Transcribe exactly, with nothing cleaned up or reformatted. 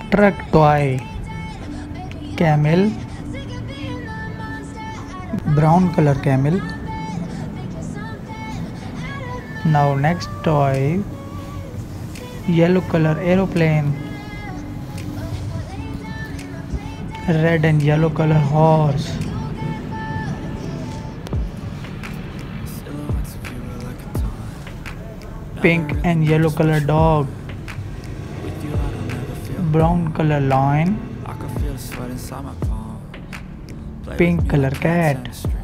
truck toy, camel, brown color camel. Now next toy, yellow color aeroplane, red and yellow color horse, pink and yellow color dog, brown color lion, pink color cat.